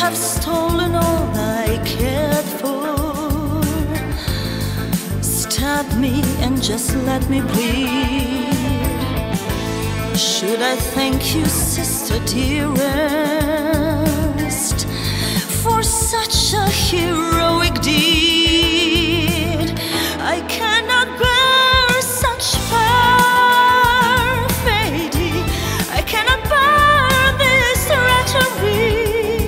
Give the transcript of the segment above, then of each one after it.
have stolen all I cared for. Stab me and just let me bleed. Should I thank you, sister dearest, for such a heroic deed? I cannot bear such perfidy. I cannot bear this treachery.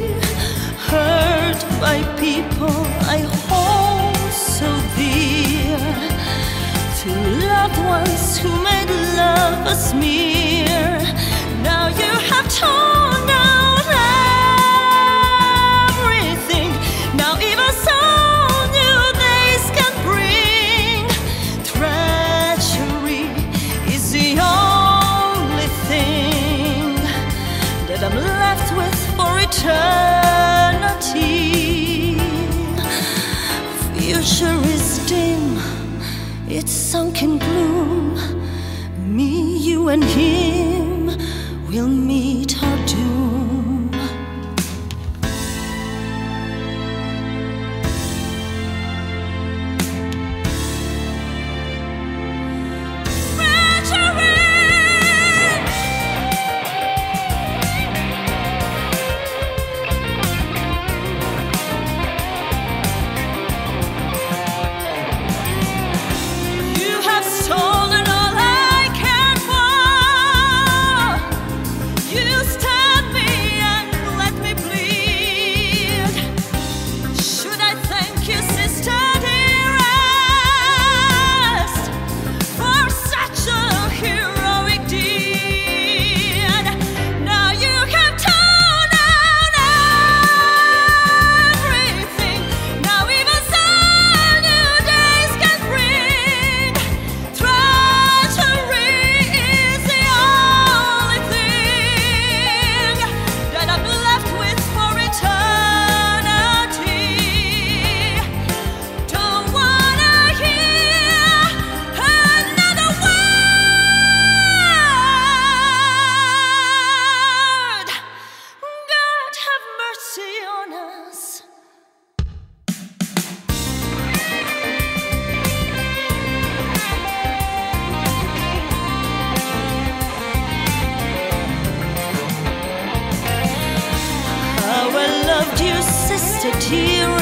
Hurt by people I hold so dear, to loved ones who made love a smear. Now you have torn down everything. Now even so new days can bring. Treachery is the only thing that I'm left with for eternity. Future is dim, it's sunk in gloom. Me, you and him will meet our doom. Stolen all I cared for. You stabbed me and let me bleed. Should I thank you, sister dearest, for such a heroic deed? Now you have torn down everything. Now even so new days can bring. Treachery is the only thing that I'm left with for eternity. Don't wanna hear another word. God have mercy on us. How I loved you, sister dear.